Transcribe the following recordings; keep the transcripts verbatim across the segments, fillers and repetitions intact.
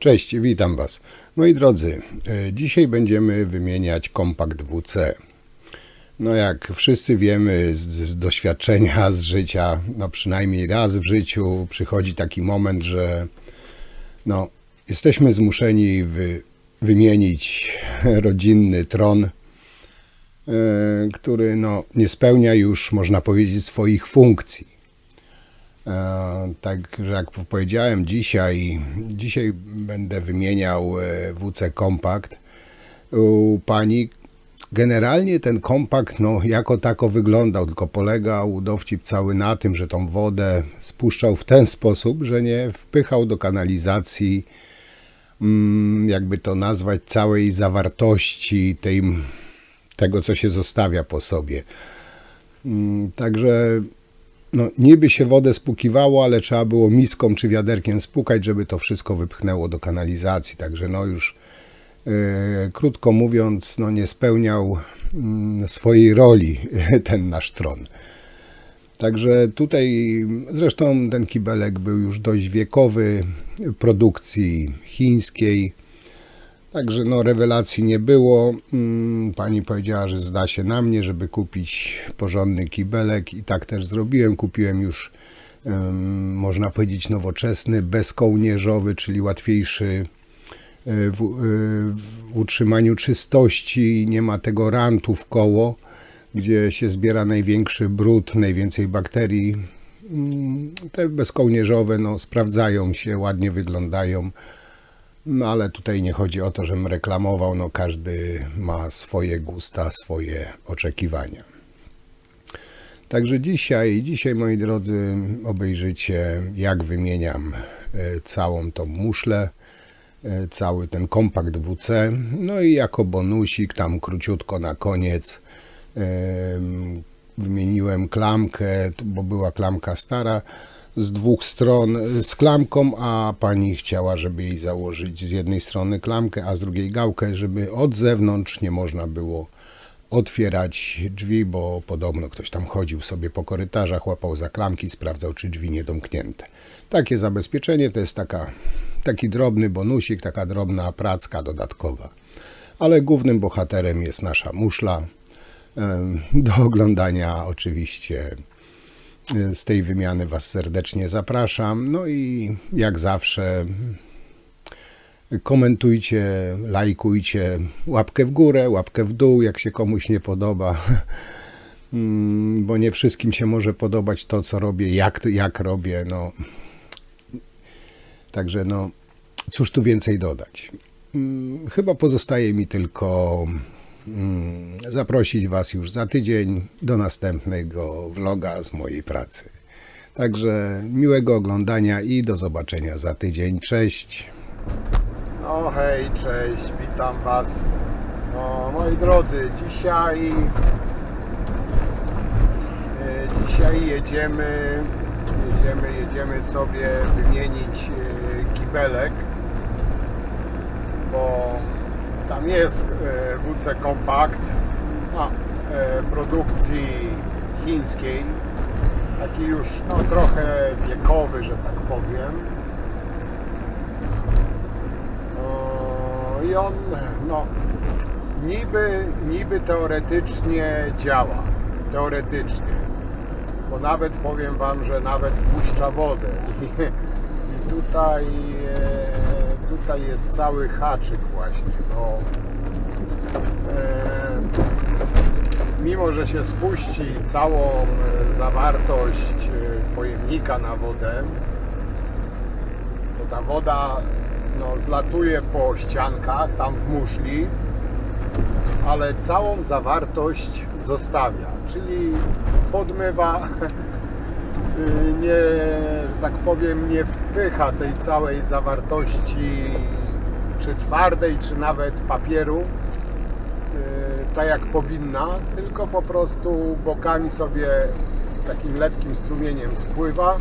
Cześć, witam Was. Moi drodzy, dzisiaj będziemy wymieniać kompakt W C. No jak wszyscy wiemy z, z doświadczenia, z życia, no przynajmniej raz w życiu przychodzi taki moment, że no, jesteśmy zmuszeni wy, wymienić rodzinny tron, yy, który no, nie spełnia już, można powiedzieć, swoich funkcji. Także jak powiedziałem, dzisiaj, dzisiaj będę wymieniał W C kompakt u pani. Generalnie ten kompakt no, jako tako wyglądał, tylko polegał dowcip cały na tym, że tą wodę spuszczał w ten sposób, że nie wpychał do kanalizacji, jakby to nazwać, całej zawartości tej, tego, co się zostawia po sobie. Także no, niby się wodę spłukiwało, ale trzeba było miską czy wiaderkiem spłukać, żeby to wszystko wypchnęło do kanalizacji. Także no już yy, krótko mówiąc, no, nie spełniał yy, swojej roli ten nasz tron. Także tutaj zresztą ten kibelek był już dość wiekowy, produkcji chińskiej. Także no, rewelacji nie było. Pani powiedziała, że zda się na mnie, żeby kupić porządny kibelek i tak też zrobiłem. Kupiłem już, um, można powiedzieć, nowoczesny, bezkołnierzowy, czyli łatwiejszy w, w utrzymaniu czystości. Nie ma tego rantu w koło, gdzie się zbiera największy brud, najwięcej bakterii. Te bezkołnierzowe no, sprawdzają się, ładnie wyglądają. No ale tutaj nie chodzi o to, żebym reklamował, no każdy ma swoje gusta, swoje oczekiwania. Także dzisiaj, dzisiaj moi drodzy, obejrzycie, jak wymieniam całą tą muszlę, cały ten kompakt W C. No i jako bonusik, tam króciutko na koniec, wymieniłem klamkę, bo była klamka stara, z dwóch stron z klamką, a pani chciała, żeby jej założyć z jednej strony klamkę, a z drugiej gałkę, żeby od zewnątrz nie można było otwierać drzwi, bo podobno ktoś tam chodził sobie po korytarzach, łapał za klamki, sprawdzał, czy drzwi nie domknięte. Takie zabezpieczenie to jest taka, taki drobny bonusik, taka drobna pracka dodatkowa. Ale głównym bohaterem jest nasza muszla. Do oglądania oczywiście z tej wymiany Was serdecznie zapraszam. No i jak zawsze komentujcie, lajkujcie, łapkę w górę, łapkę w dół, jak się komuś nie podoba, bo nie wszystkim się może podobać to, co robię, jak, jak robię. No. Także no, cóż tu więcej dodać. Chyba pozostaje mi tylko zaprosić Was już za tydzień do następnego vloga z mojej pracy. Także miłego oglądania i do zobaczenia za tydzień. Cześć! No hej, cześć, witam Was. No, moi drodzy, dzisiaj dzisiaj jedziemy jedziemy, jedziemy sobie wymienić kibelek, bo tam jest W C kompakt no, produkcji chińskiej, taki już no, trochę wiekowy, że tak powiem. No, i on no, niby, niby teoretycznie działa, teoretycznie, bo nawet powiem Wam, że nawet spuszcza wodę i, i tutaj Tutaj jest cały haczyk właśnie, bo e, mimo, że się spuści całą zawartość pojemnika na wodę, to ta woda no, zlatuje po ściankach, tam w muszli, ale całą zawartość zostawia, czyli podmywa, nie, że tak powiem, nie wpycha tej całej zawartości, czy twardej, czy nawet papieru, tak jak powinna, tylko po prostu bokami sobie takim letkim strumieniem spływa,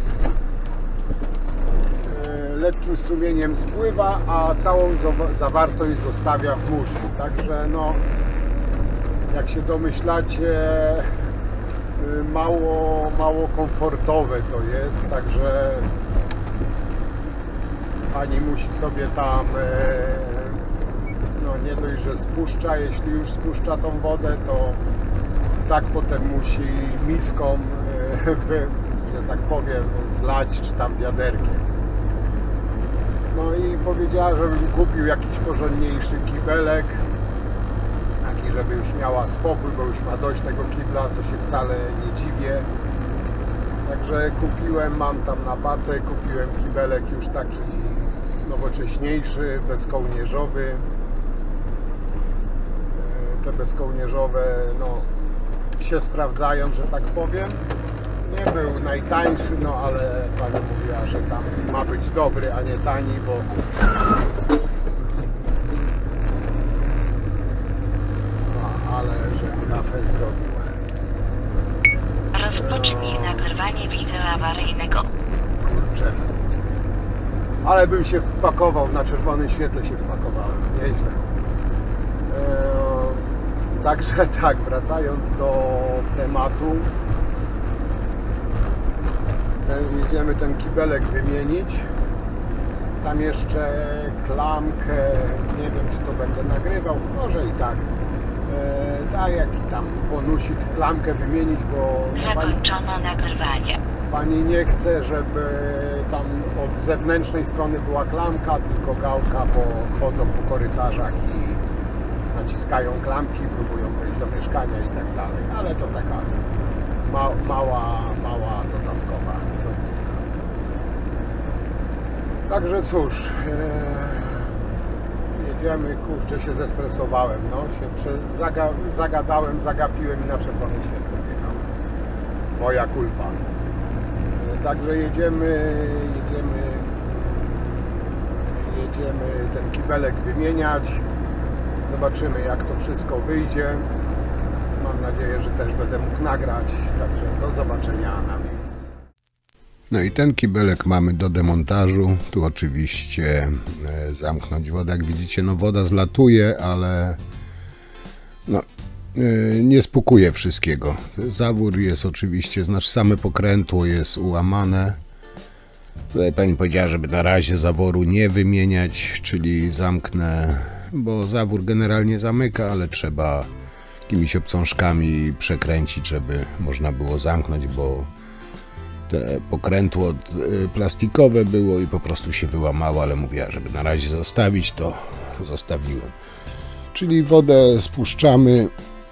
letkim strumieniem spływa, a całą zawartość zostawia w muszli. Także no, jak się domyślacie, mało, mało komfortowe to jest, także pani musi sobie tam no nie dość, że spuszcza, jeśli już spuszcza tą wodę, to tak potem musi miską, że tak powiem, zlać, czy tam wiaderkiem. No i powiedziała, żebym kupił jakiś porządniejszy kibelek, taki, żeby już miała spokój, bo już ma dość tego kibla, co się wcale nie dziwię. Także kupiłem, mam tam na pace, kupiłem kibelek już taki nowocześniejszy, bezkołnierzowy. Te bezkołnierzowe, no, się sprawdzają, że tak powiem. Nie był najtańszy, no ale pani mówiła, że tam ma być dobry, a nie tani, bo no, ale że kafę zrobił. Rozpocznij no. nagrywanie wideo awaryjnego. Kurczę. Ale bym się wpakował, na czerwonym świetle się wpakowałem. Nieźle. Eee, także tak, wracając do tematu. Jedziemy ten kibelek wymienić. Tam jeszcze klamkę, nie wiem, czy to będę nagrywał, może i tak. E, tak, jak i tam bonusik, klamkę wymienić, bo zakończono pani, nagrywanie. Pani nie chce, żeby tam od zewnętrznej strony była klamka, tylko gałka, bo chodzą po korytarzach i naciskają klamki, próbują wejść do mieszkania i tak dalej, ale to taka ma, mała, mała dodatkowa robótka. Także cóż, e, jedziemy, kurczę, się zestresowałem, no, się prze, zaga, zagadałem, zagapiłem i na czerwonym świetle wjechałem. Moja kulpa. E, także jedziemy, jedziemy, jedziemy ten kibelek wymieniać. Zobaczymy, jak to wszystko wyjdzie. Mam nadzieję, że też będę mógł nagrać. Także do zobaczenia na miejscu. No i ten kibelek mamy do demontażu. Tu oczywiście e, zamknąć wodę. Jak widzicie, no woda zlatuje, ale no, e, nie spukuje wszystkiego. Zawór jest oczywiście, znaczy same pokrętło jest ułamane. Tutaj pani powiedziała, żeby na razie zaworu nie wymieniać, czyli zamknę, bo zawór generalnie zamyka, ale trzeba jakimiś obcążkami przekręcić, żeby można było zamknąć, bo te pokrętło plastikowe było i po prostu się wyłamało, ale mówiła, żeby na razie zostawić, to zostawiłem. Czyli wodę spuszczamy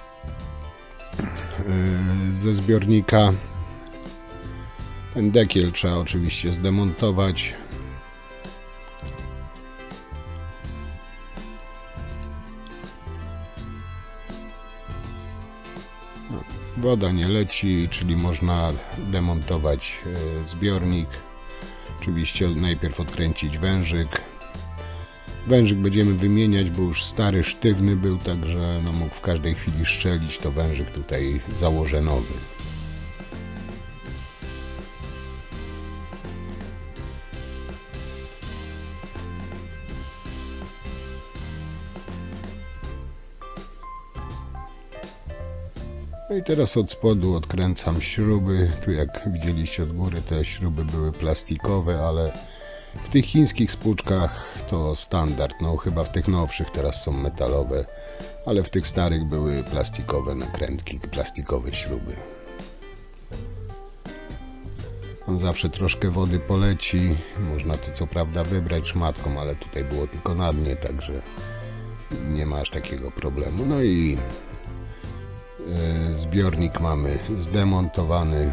ze zbiornika. Ten dekiel trzeba oczywiście zdemontować. Woda nie leci, czyli można demontować zbiornik. Oczywiście najpierw odkręcić wężyk. Wężyk będziemy wymieniać, bo już stary, sztywny był, także no mógł w każdej chwili strzelić. To wężyk tutaj założę nowy. No i teraz od spodu odkręcam śruby. Tu jak widzieliście od góry, te śruby były plastikowe, ale w tych chińskich spłuczkach to standard. No chyba w tych nowszych teraz są metalowe, ale w tych starych były plastikowe nakrętki, plastikowe śruby. On zawsze troszkę wody poleci. Można to co prawda wybrać szmatką, ale tutaj było tylko na dnie, także nie ma aż takiego problemu. No i zbiornik mamy zdemontowany.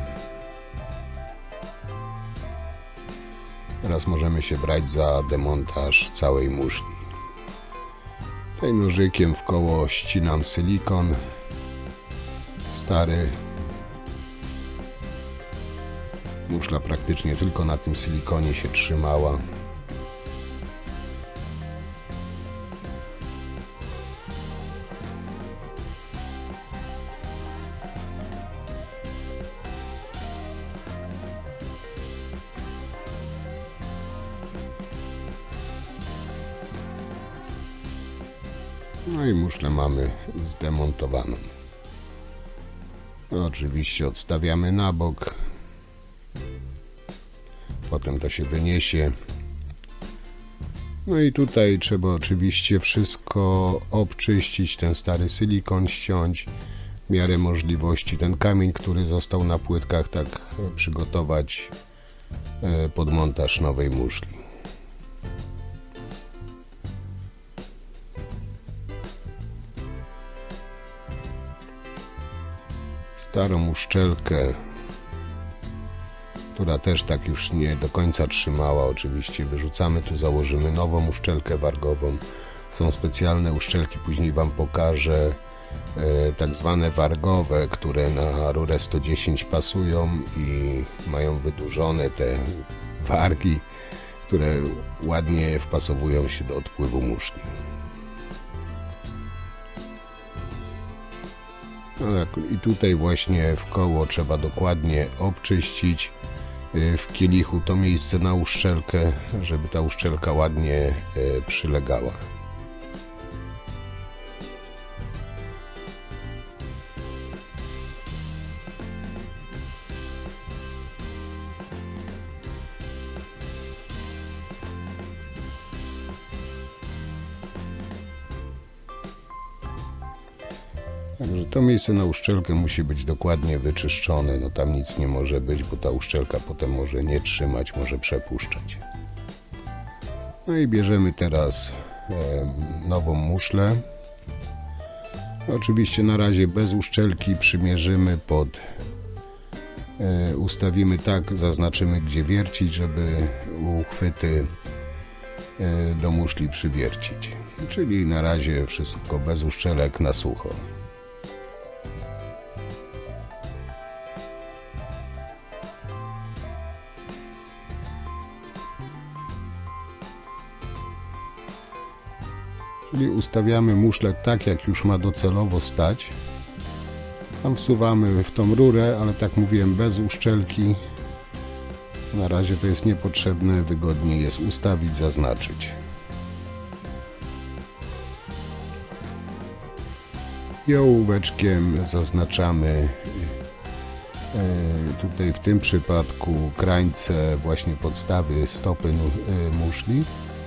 Teraz możemy się brać za demontaż całej muszli. Tutaj nożykiem w koło ścinam silikon stary. Muszla praktycznie tylko na tym silikonie się trzymała. No i muszlę mamy zdemontowaną. No, oczywiście odstawiamy na bok. Potem to się wyniesie. No i tutaj trzeba oczywiście wszystko obczyścić, ten stary silikon ściąć, w miarę możliwości ten kamień, który został na płytkach, tak przygotować pod montaż nowej muszli. Starą uszczelkę, która też tak już nie do końca trzymała, oczywiście wyrzucamy, tu założymy nową uszczelkę wargową. Są specjalne uszczelki, później Wam pokażę, e, tak zwane wargowe, które na rurę sto dziesięć pasują i mają wydłużone te wargi, które ładnie wpasowują się do odpływu muszli. No, i tutaj właśnie w koło trzeba dokładnie obczyścić w kielichu to miejsce na uszczelkę, żeby ta uszczelka ładnie przylegała. Także to miejsce na uszczelkę musi być dokładnie wyczyszczone, no tam nic nie może być, bo ta uszczelka potem może nie trzymać, może przepuszczać. No i bierzemy teraz e, nową muszlę. Oczywiście na razie bez uszczelki przymierzymy pod, e, ustawimy tak, zaznaczymy gdzie wiercić, żeby uchwyty e, do muszli przywiercić. Czyli na razie wszystko bez uszczelek na sucho. Czyli ustawiamy muszlę tak, jak już ma docelowo stać. Tam wsuwamy w tą rurę, ale tak mówiłem, bez uszczelki. Na razie to jest niepotrzebne, wygodniej jest ustawić, zaznaczyć. I ołóweczkiem zaznaczamy tutaj w tym przypadku krańce właśnie podstawy stopy muszli.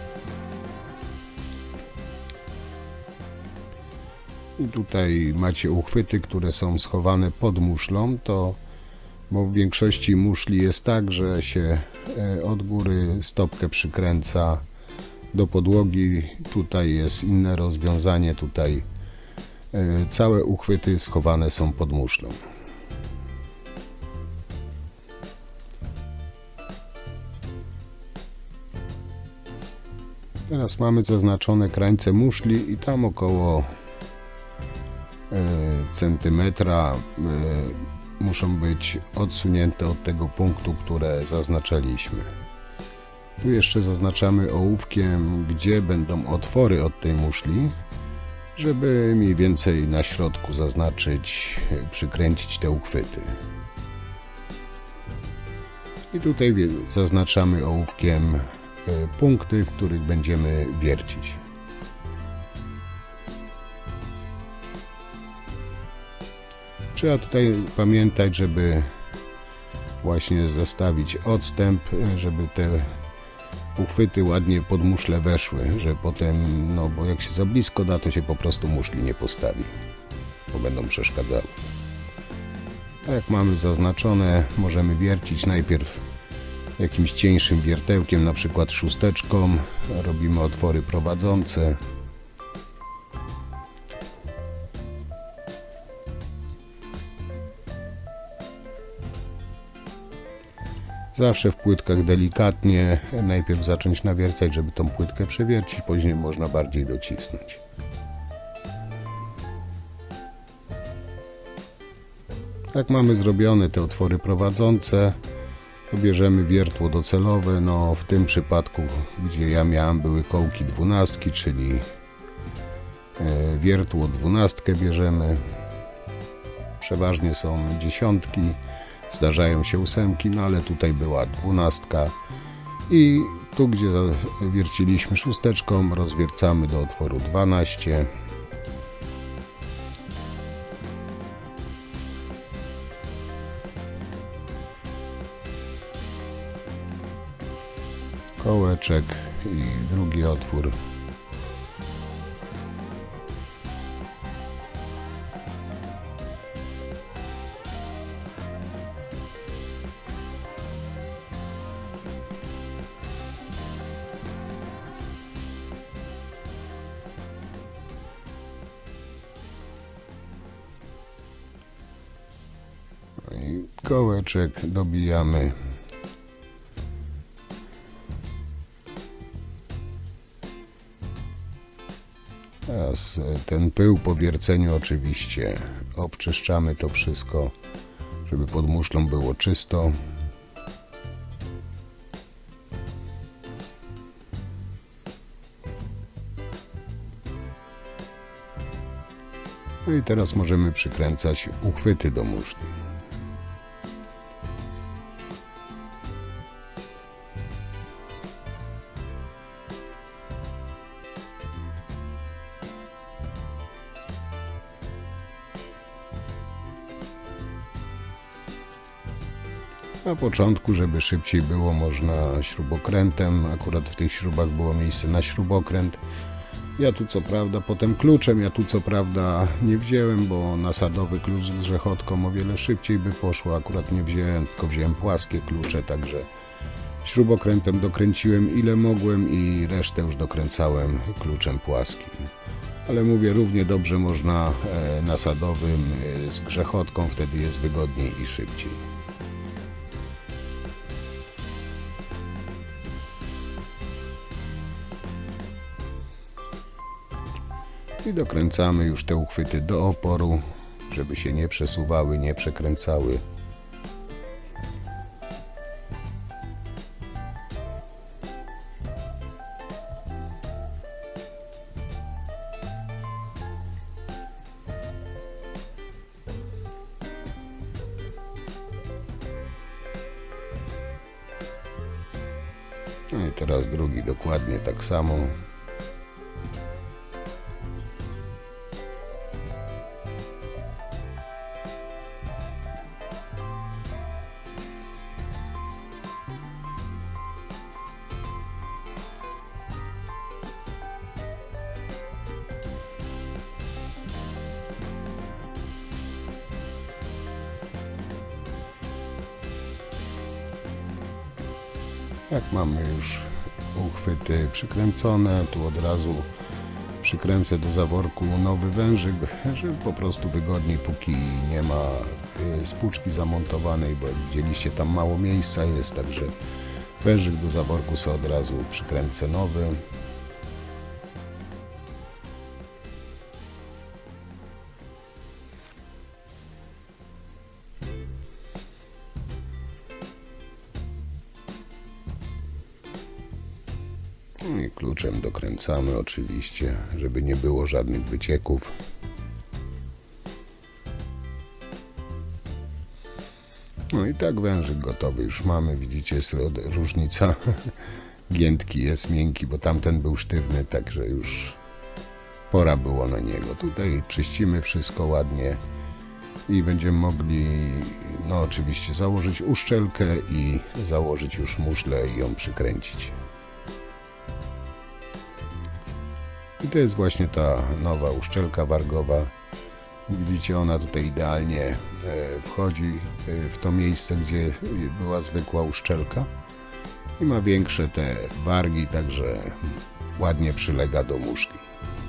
I tutaj macie uchwyty, które są schowane pod muszlą, to bo w większości muszli jest tak, że się od góry stopkę przykręca do podłogi. Tutaj jest inne rozwiązanie, tutaj całe uchwyty schowane są pod muszlą. Teraz mamy zaznaczone krańce muszli i tam około centymetra muszą być odsunięte od tego punktu, które zaznaczaliśmy. Tu jeszcze zaznaczamy ołówkiem, gdzie będą otwory od tej muszli, żeby mniej więcej na środku zaznaczyć, przykręcić te uchwyty. I tutaj zaznaczamy ołówkiem punkty, w których będziemy wiercić. Trzeba tutaj pamiętać, żeby właśnie zostawić odstęp, żeby te uchwyty ładnie pod muszlę weszły, że potem, no bo jak się za blisko da, to się po prostu muszli nie postawi, bo będą przeszkadzały. A jak mamy zaznaczone, możemy wiercić najpierw jakimś cieńszym wiertełkiem, na przykład szósteczką, robimy otwory prowadzące. Zawsze w płytkach delikatnie, najpierw zacząć nawiercać, żeby tą płytkę przewiercić, później można bardziej docisnąć. Jak mamy zrobione te otwory prowadzące, to bierzemy wiertło docelowe. No w tym przypadku, gdzie ja miałem, były kołki dwunastki, czyli wiertło dwunastkę bierzemy. Przeważnie są dziesiątki. Zdarzają się ósemki, no ale tutaj była dwunastka i tu, gdzie wierciliśmy szósteczką, rozwiercamy do otworu dwanaście. Kołeczek i drugi otwór. I kołeczek dobijamy. Teraz ten pył po wierceniu oczywiście obczyszczamy to wszystko, żeby pod muszlą było czysto. No i teraz możemy przykręcać uchwyty do muszli. Na początku, żeby szybciej było, można śrubokrętem. Akurat w tych śrubach było miejsce na śrubokręt. Ja tu co prawda, potem kluczem, ja tu co prawda nie wziąłem, bo nasadowy klucz z grzechotką o wiele szybciej by poszło. Akurat nie wziąłem, tylko wziąłem płaskie klucze, także śrubokrętem dokręciłem ile mogłem i resztę już dokręcałem kluczem płaskim. Ale mówię, równie dobrze można nasadowym z grzechotką, wtedy jest wygodniej i szybciej. I dokręcamy już te uchwyty do oporu, żeby się nie przesuwały, nie przekręcały. No i teraz drugi dokładnie tak samo. Jak mamy już uchwyty przykręcone, tu od razu przykręcę do zaworku nowy wężyk, żeby po prostu wygodniej, póki nie ma spłuczki zamontowanej, bo jak widzieliście, tam mało miejsca jest, także wężyk do zaworku sobie od razu przykręcę nowy. I kluczem dokręcamy oczywiście, żeby nie było żadnych wycieków. No i tak wężyk gotowy już mamy. Widzicie, jest różnica. Giętki jest miękki, bo tamten był sztywny, także już pora było na niego. Tutaj czyścimy wszystko ładnie i będziemy mogli, no oczywiście, założyć uszczelkę i założyć już muszlę i ją przykręcić. I to jest właśnie ta nowa uszczelka wargowa. Widzicie, ona tutaj idealnie wchodzi w to miejsce, gdzie była zwykła uszczelka i ma większe te wargi, także ładnie przylega do muszli.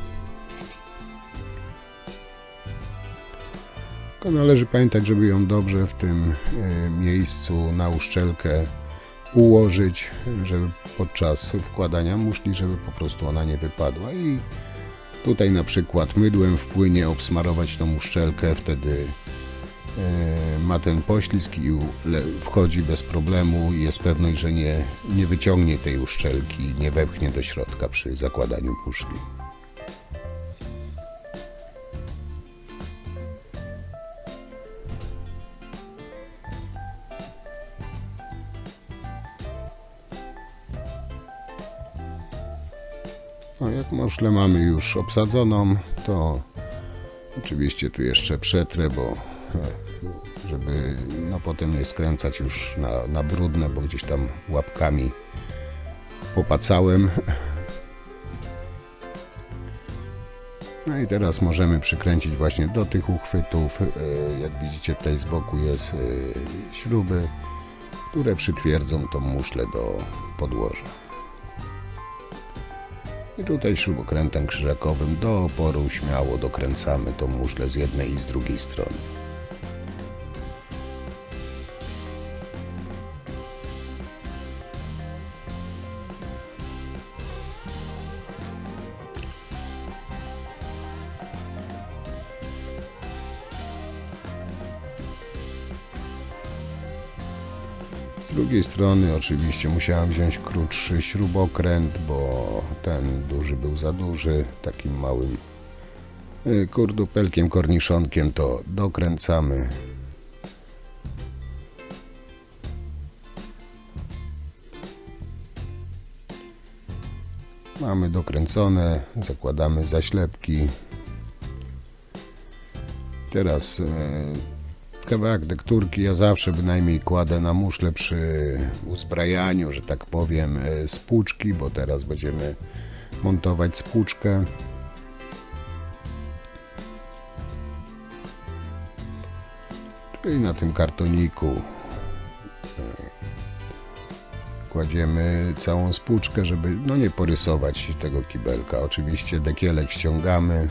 Tylko należy pamiętać, żeby ją dobrze w tym miejscu na uszczelkę ułożyć, żeby podczas wkładania muszli, żeby po prostu ona nie wypadła. I tutaj na przykład mydłem w płynie obsmarować tą uszczelkę, wtedy ma ten poślizg i wchodzi bez problemu i jest pewność, że nie, nie wyciągnie tej uszczelki, nie wepchnie do środka przy zakładaniu muszli. No, jak muszlę mamy już obsadzoną, to oczywiście tu jeszcze przetrę, bo żeby no potem nie skręcać już na, na brudne, bo gdzieś tam łapkami popacałem. No i teraz możemy przykręcić właśnie do tych uchwytów. Jak widzicie, tutaj z boku jest śruby, które przytwierdzą tą muszlę do podłoża. I tutaj śrubokrętem krzyżakowym do oporu śmiało dokręcamy tą muszlę z jednej i z drugiej strony. Z drugiej strony oczywiście musiałem wziąć krótszy śrubokręt, bo ten duży był za duży. Takim małym kurdupelkiem, korniszonkiem to dokręcamy. Mamy dokręcone, zakładamy zaślepki. Teraz kawałek dekturki ja zawsze bynajmniej kładę na muszlę przy uzbrajaniu, że tak powiem, spłuczki, bo teraz będziemy montować spłuczkę. Czyli na tym kartoniku kładziemy całą spłuczkę, żeby no nie porysować tego kibelka. Oczywiście dekielek ściągamy.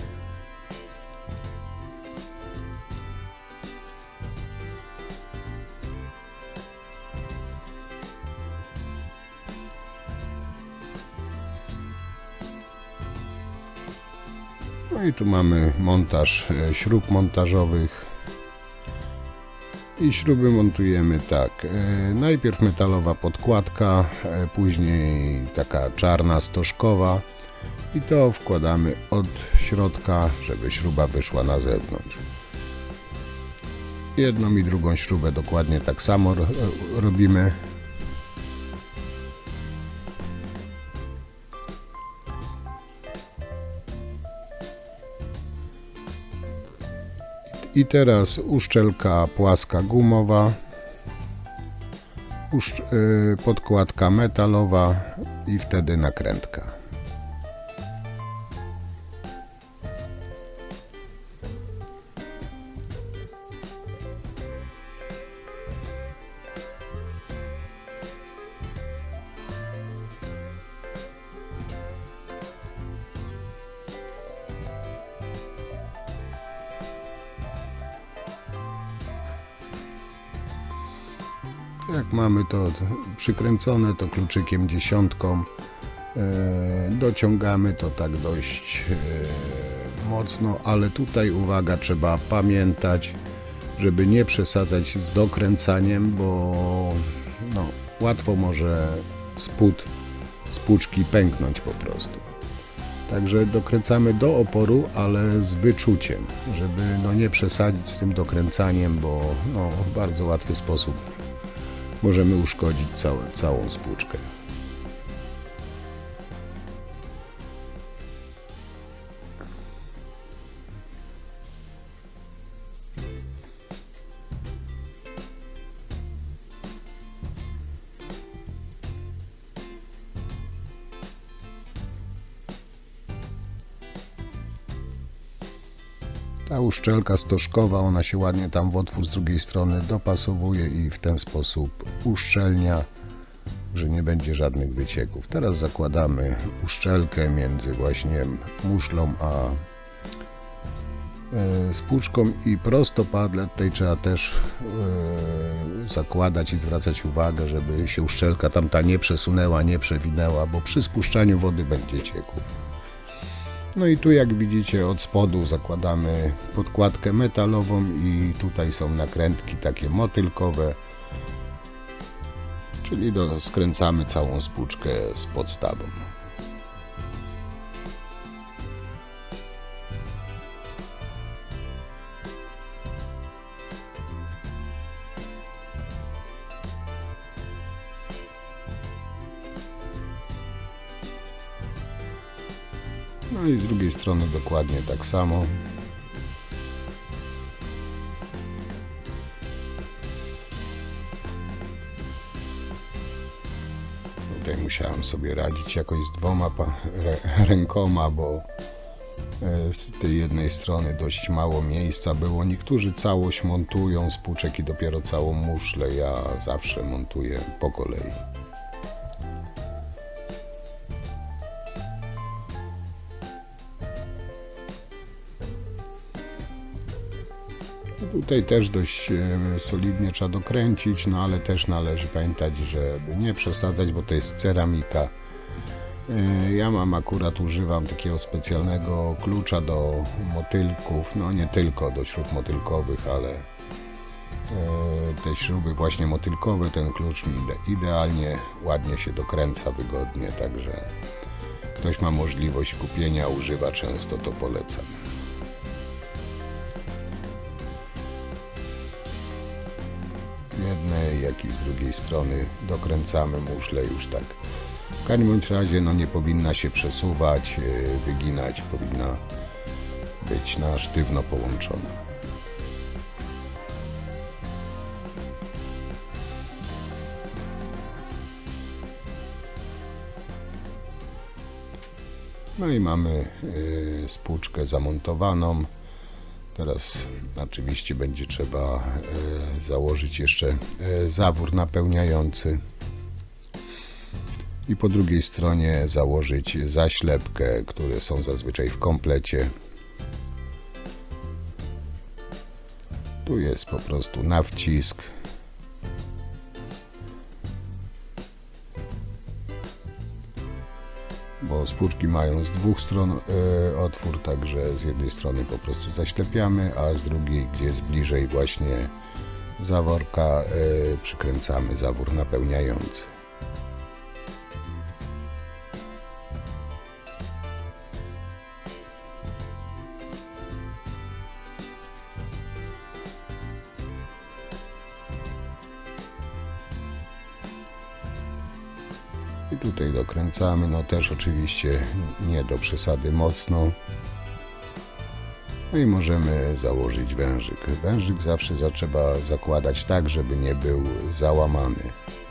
No i tu mamy montaż śrub montażowych i śruby montujemy tak, najpierw metalowa podkładka, później taka czarna stożkowa i to wkładamy od środka, żeby śruba wyszła na zewnątrz. Jedną i drugą śrubę dokładnie tak samo robimy. I teraz uszczelka płaska gumowa, uszcz yy, podkładka metalowa i wtedy nakrętka. Jak mamy to przykręcone, to kluczykiem dziesiątką e, dociągamy to tak dość e, mocno, ale tutaj uwaga, trzeba pamiętać, żeby nie przesadzać z dokręcaniem, bo no, łatwo może spód spłuczki pęknąć po prostu. Także dokręcamy do oporu, ale z wyczuciem, żeby no, nie przesadzić z tym dokręcaniem, bo no, w bardzo łatwy sposób możemy uszkodzić całe, całą spłuczkę. Ta uszczelka stożkowa, ona się ładnie tam w otwór z drugiej strony dopasowuje i w ten sposób uszczelnia, że nie będzie żadnych wycieków. Teraz zakładamy uszczelkę między właśnie muszlą a e, spłuczką i prostopadle. Tutaj trzeba też e, zakładać i zwracać uwagę, żeby się uszczelka tamta nie przesunęła, nie przewinęła, bo przy spuszczaniu wody będzie ciekł. No i tu jak widzicie od spodu zakładamy podkładkę metalową i tutaj są nakrętki takie motylkowe, czyli do, skręcamy całą spłuczkę z podstawą. No i z drugiej strony dokładnie tak samo. tutaj musiałem sobie radzić jakoś z dwoma rękoma, bo z tej jednej strony dość mało miejsca było. Niektórzy całość montują z płuczek i dopiero całą muszlę. Ja zawsze montuję po kolei. Tutaj też dość solidnie trzeba dokręcić, no ale też należy pamiętać, żeby nie przesadzać, bo to jest ceramika. Ja mam akurat, używam takiego specjalnego klucza do motylków, no nie tylko do śrub motylkowych, ale te śruby właśnie motylkowe, ten klucz mi idealnie, ładnie się dokręca, wygodnie, także ktoś ma możliwość kupienia, używa często, to polecam. Z jednej, jak i z drugiej strony dokręcamy muszlę już tak. W każdym bądź razie no, nie powinna się przesuwać, wyginać, powinna być na sztywno połączona. No i mamy spłuczkę zamontowaną. Teraz oczywiście będzie trzeba założyć jeszcze zawór napełniający. I po drugiej stronie założyć zaślepkę, które są zazwyczaj w komplecie. Tu jest po prostu na wcisk. Bo spłuczki mają z dwóch stron e, otwór, także z jednej strony po prostu zaślepiamy, a z drugiej, gdzie jest bliżej właśnie zaworka, e, przykręcamy zawór napełniający. I tutaj dokręcamy, no też oczywiście nie do przesady mocno. No i możemy założyć wężyk. Wężyk zawsze trzeba zakładać tak, żeby nie był załamany.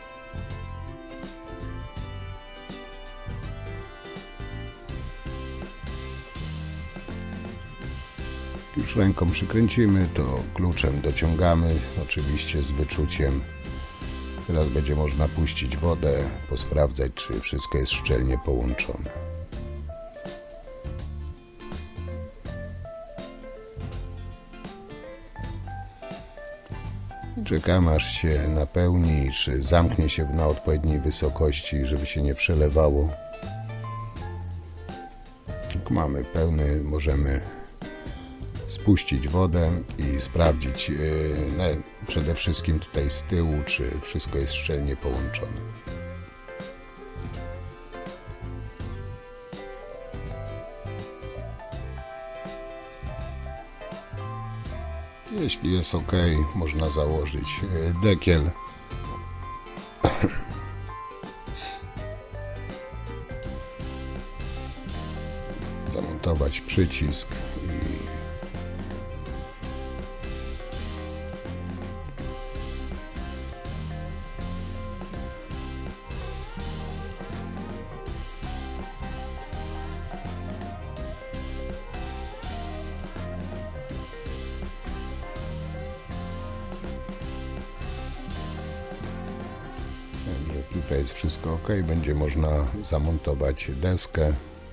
Już ręką przykręcimy, to kluczem dociągamy, oczywiście z wyczuciem. Teraz będzie można puścić wodę, posprawdzać, czy wszystko jest szczelnie połączone. Czekamy, aż się napełni, czy zamknie się na odpowiedniej wysokości, żeby się nie przelewało. Jak mamy pełny, możemy spuścić wodę i sprawdzić yy, przede wszystkim tutaj z tyłu, czy wszystko jest szczelnie połączone. Jeśli jest ok, można założyć yy, dekiel. Zamontować przycisk i tutaj jest wszystko ok, będzie można zamontować deskę.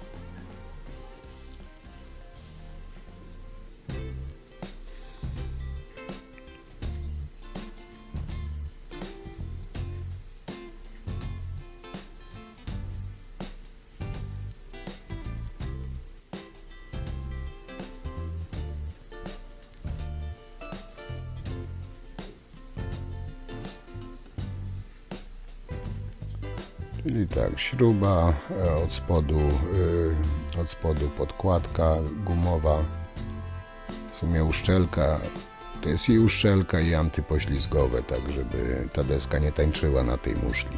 Czyli tak, śruba, od spodu, od spodu podkładka gumowa, w sumie uszczelka, to jest i uszczelka, i antypoślizgowe, tak żeby ta deska nie tańczyła na tej muszli.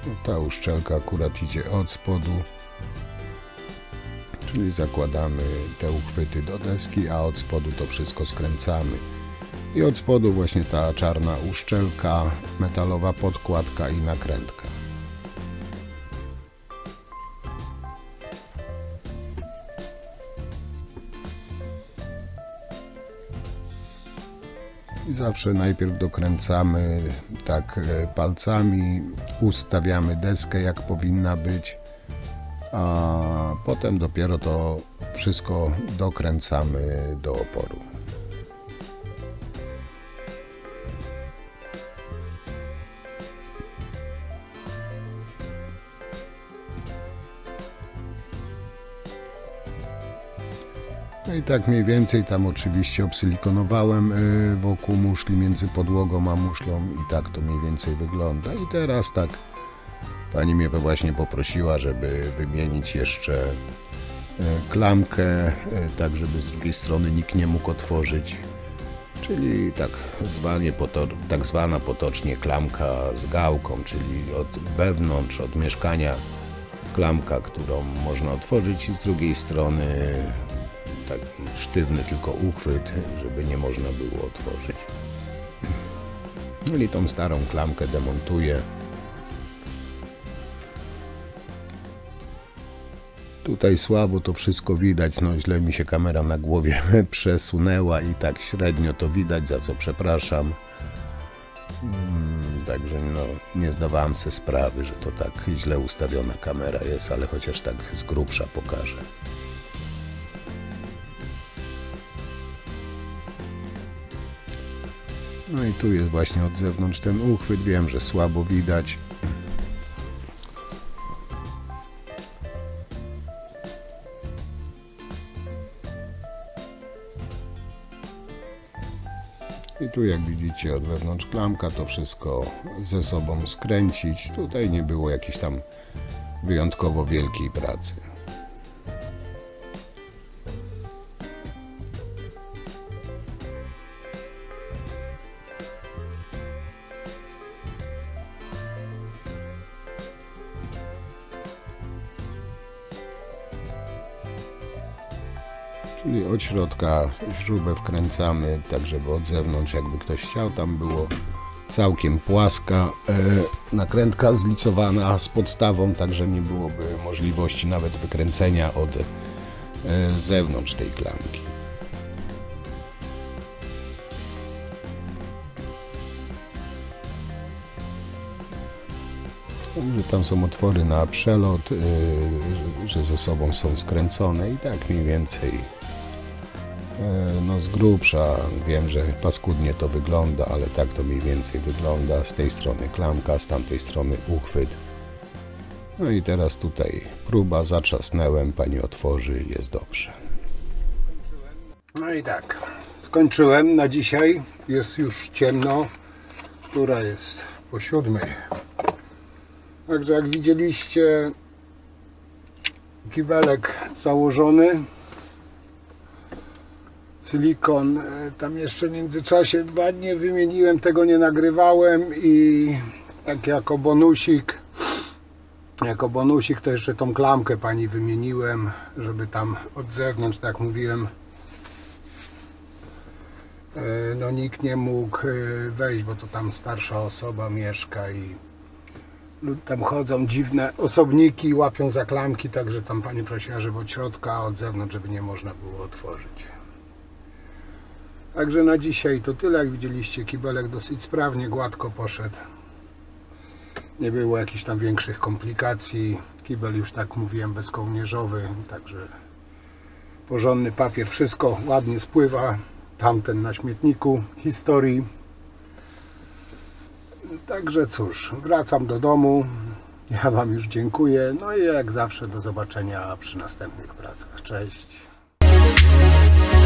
Ta uszczelka akurat idzie od spodu, czyli zakładamy te uchwyty do deski, a od spodu to wszystko skręcamy. I od spodu właśnie ta czarna uszczelka, metalowa podkładka i nakrętka. I zawsze najpierw dokręcamy tak palcami, ustawiamy deskę jak powinna być, a potem dopiero to wszystko dokręcamy do oporu. No i tak mniej więcej tam oczywiście obsilikonowałem wokół muszli, między podłogą a muszlą i tak to mniej więcej wygląda. I teraz tak pani mnie właśnie poprosiła, żeby wymienić jeszcze klamkę, tak żeby z drugiej strony nikt nie mógł otworzyć. Czyli tak, zwanie, tak zwana potocznie klamka z gałką, czyli od wewnątrz, od mieszkania klamka, którą można otworzyć i z drugiej strony taki sztywny tylko uchwyt, żeby nie można było otworzyć. No i tą starą klamkę demontuję. Tutaj słabo to wszystko widać, no źle mi się kamera na głowie przesunęła i tak średnio to widać, za co przepraszam. Hmm, także no, nie zdawałem sobie sprawy, że to tak źle ustawiona kamera jest, ale chociaż tak z grubsza pokażę. No i tu jest właśnie od zewnątrz ten uchwyt, wiem, że słabo widać. I tu jak widzicie od wewnątrz klamka, to wszystko ze sobą skręcić. Tutaj nie było jakiejś tam wyjątkowo wielkiej pracy. Czyli od środka śrubę wkręcamy, tak żeby od zewnątrz, jakby ktoś chciał, tam było całkiem płaska e, nakrętka zlicowana z podstawą, także nie byłoby możliwości nawet wykręcenia od e, zewnątrz tej klamki. Że tam są otwory na przelot, yy, że ze sobą są skręcone i tak mniej więcej yy, no z grubsza wiem, że paskudnie to wygląda, ale tak to mniej więcej wygląda. Z tej strony klamka, z tamtej strony uchwyt. No i teraz tutaj próba, zatrzasnęłem, pani otworzy, jest dobrze. No i tak, skończyłem na dzisiaj, jest już ciemno, która jest po siódmej. Także jak widzieliście, kibelek założony, silikon, tam jeszcze w międzyczasie dwa dni wymieniłem, tego nie nagrywałem i tak jako bonusik, jako bonusik to jeszcze tą klamkę pani wymieniłem, żeby tam od zewnątrz, tak jak mówiłem, no nikt nie mógł wejść, bo to tam starsza osoba mieszka i tam chodzą dziwne osobniki, łapią za klamki, także tam pani prosiła, żeby od środka, a od zewnątrz, żeby nie można było otworzyć. Także na dzisiaj to tyle. Jak widzieliście, kibelek dosyć sprawnie, gładko poszedł. Nie było jakichś tam większych komplikacji. Kibel już, tak mówiłem, bezkołnierzowy, także porządny papier, wszystko ładnie spływa. Tamten na śmietniku historii. Także cóż, wracam do domu. Ja wam już dziękuję. No i jak zawsze do zobaczenia przy następnych pracach. Cześć.